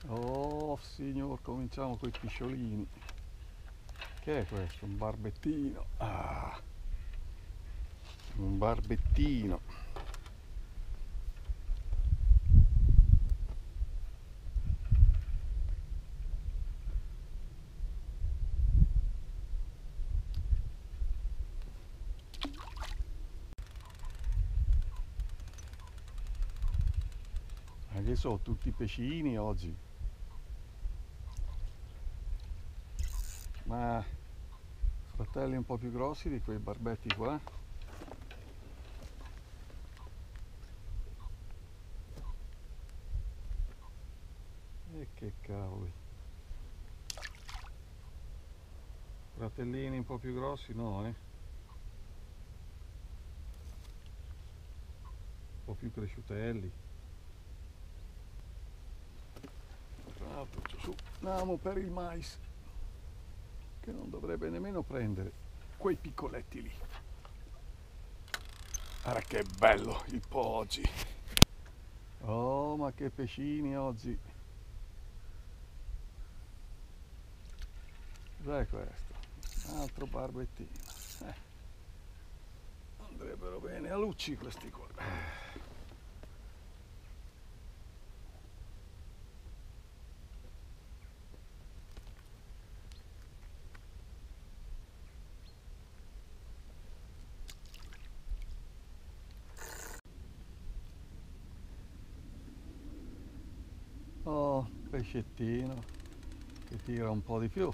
Oh signor, cominciamo con i pisciolini. Che è questo? Un barbettino. Ah, un barbettino. Ma che sono tutti i pescini oggi? Ma fratelli un po' più grossi di quei barbetti qua? E che cavoli. Fratellini un po' più grossi no, Un po' più cresciutelli. Tra l'altro c'ho su un amo per il mais che non dovrebbe nemmeno prendere quei piccoletti lì. Guarda che bello il po' oggi. Oh, ma che pescini oggi. Cos'è questo? Un altro barbettino. Andrebbero bene a lucci questi qua. Oh, pescettino che tira un po' di più.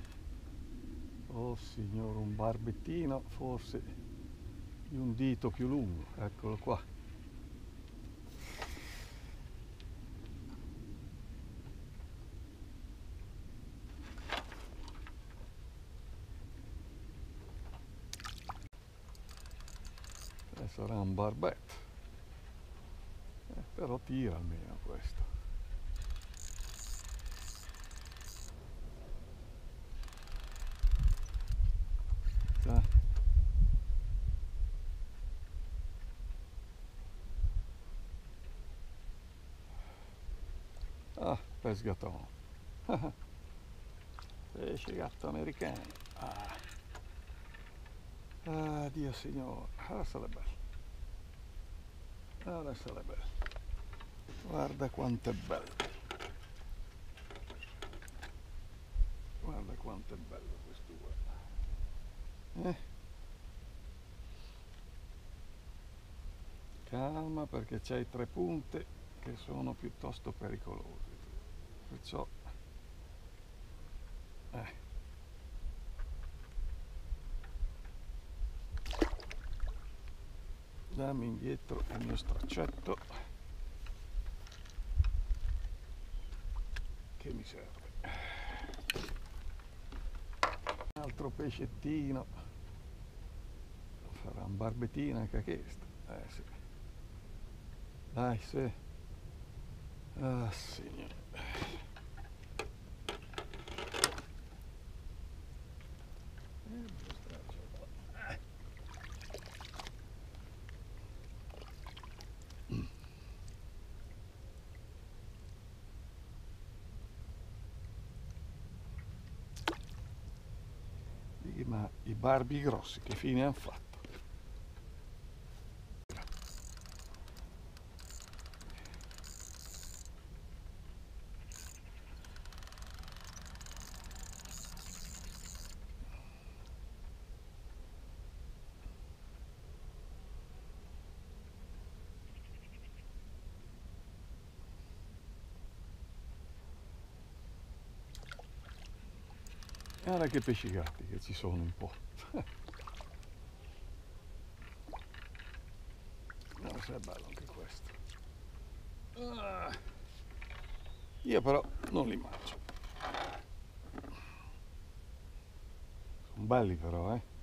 Oh signore, un barbettino forse di un dito più lungo. Eccolo qua. Sarà un barbetto. Però tira almeno questo. Già. Ah, pescatone. Pesce gatto americano. Ah. Ah, Dio signore. Adesso è bello. Adesso è bello. Guarda quanto è bello. Guarda quanto è bello questo qua. Calma perché c'hai tre punte che sono piuttosto pericolose. Perciò dammi indietro il mio straccetto che mi serve. Un altro pescettino. Farà un barbettino anche questo. Sì. Dai, sì. Ah, signore. Ma i barbi grossi che fine hanno fatto? Guarda che pesci gatti che ci sono un po'. No, se è bello anche questo. Io però non li mangio. Sono belli però, eh.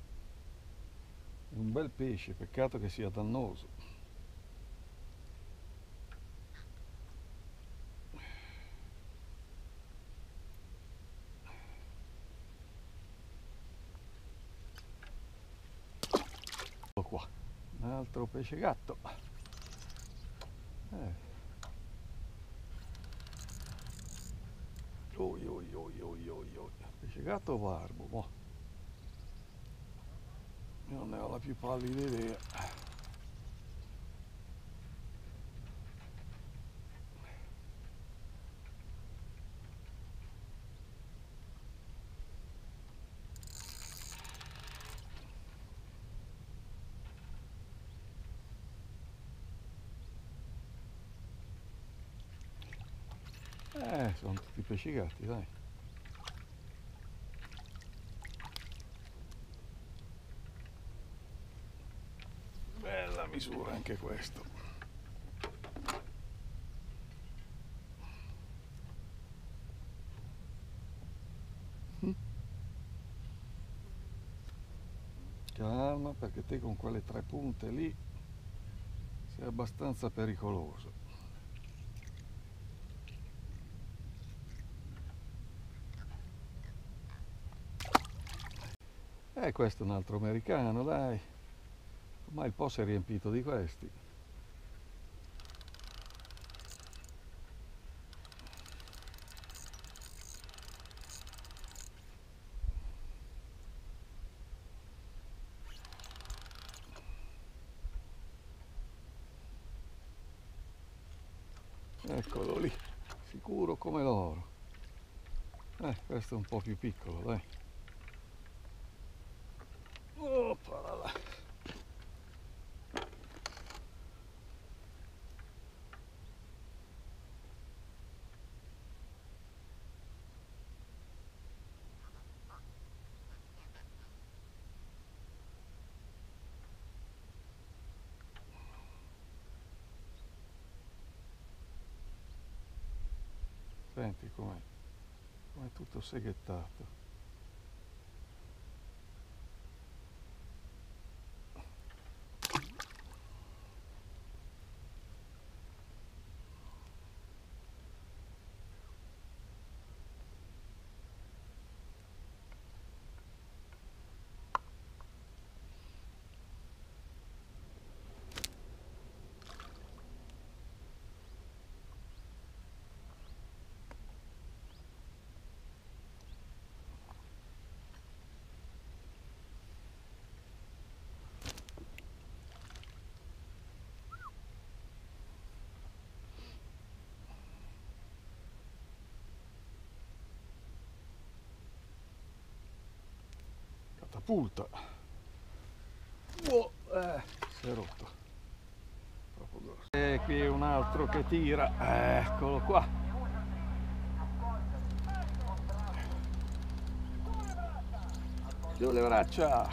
È un bel pesce, peccato che sia dannoso. Ecco qua, un altro pesce gatto. Oi, oi, oi, oi, oi, oi. Pesce gatto o barbo? Boh. Io non ne ho la più pallida idea. Sono tutti pesci gatti, dai. Bella misura anche questo. Calma, perché te con quelle 3 punte lì sei abbastanza pericoloso. Questo è un altro americano, dai. Ormai il po' si è riempito di questi. Eccolo lì, sicuro come l'oro. Questo è un po' più piccolo, dai. Oppa là. Senti com'è tutto seghettato. Catapulta. Oh, si è rotto. Troppo grosso. E qui è un altro che tira. Eccolo qua. Giù le braccia.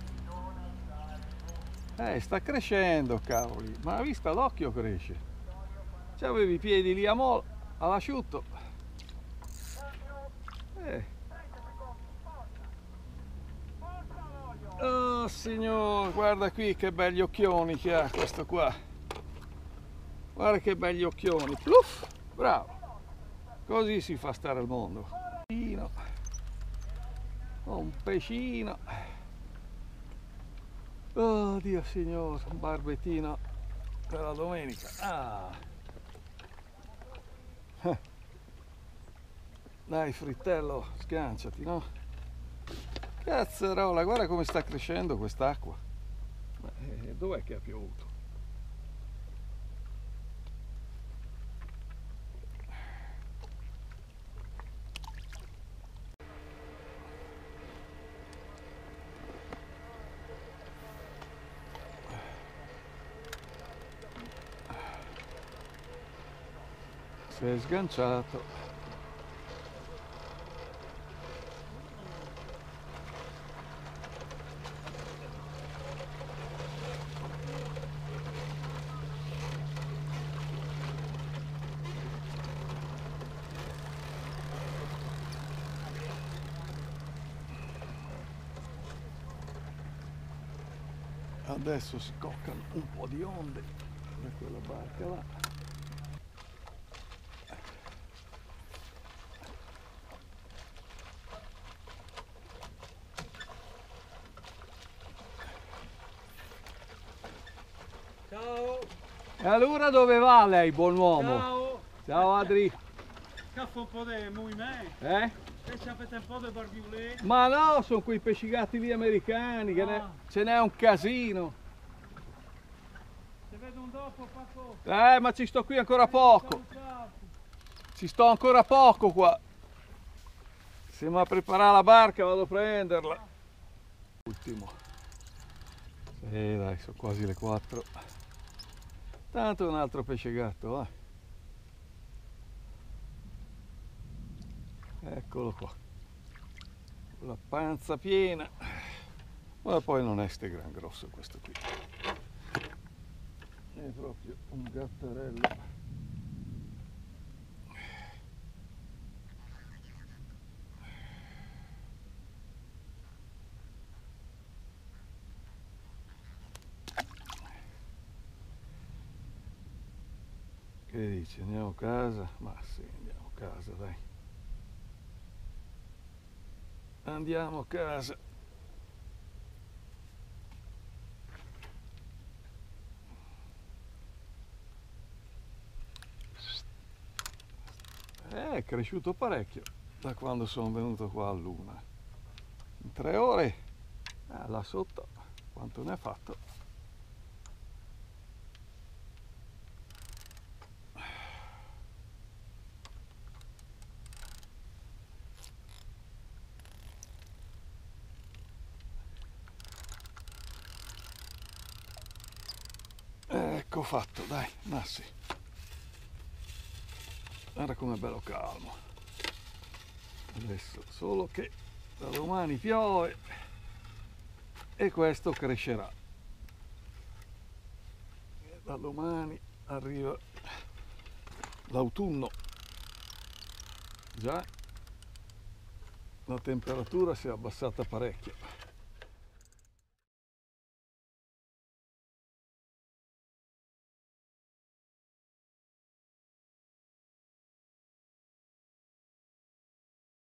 Sta crescendo, cavoli. Ma la vista d'occhio cresce. C'avevi i piedi lì all'asciutto. Oh signor, guarda qui che belli occhioni che ha questo qua. Guarda che belli occhioni. Pluff, bravo. Così si fa stare al mondo. Un pescino. Oh Dio signor, un barbettino per la domenica. Dai frittello, sganciati, no? Cazzarola, guarda come sta crescendo quest'acqua. Dov'è che ha piovuto? Si è sganciato. Adesso si coccano un po' di onde da quella barca là. Ciao! E allora dove va lei, buon uomo? Ciao! Ciao Adri! Scaffa un po' di movimento. E ci avete un po' di barbiulè. Ma no, sono quei pescigatti lì americani, che ce n'è un casino. Se vedo un dopo, Paco. Ma ci sto qui ancora poco. Ci sto ancora poco qua. Se mi prepara la barca vado a prenderla. Ultimo. Sì, dai, sono quasi le 4. Tanto è un altro pesce gatto, va. Eccolo qua. La panza piena. Ma poi non è ste gran grosso questo qui. È proprio un gattarello. Che dici? Andiamo a casa? Ma sì, andiamo a casa, dai. Andiamo a casa. È cresciuto parecchio da quando sono venuto qua a Luna. In 3 ore, là sotto, quanto ne ha fatto? Ecco fatto, dai, ma sì. Guarda com'è bello calmo. Adesso solo che da domani piove e questo crescerà. E da domani arriva l'autunno. Già la temperatura si è abbassata parecchio.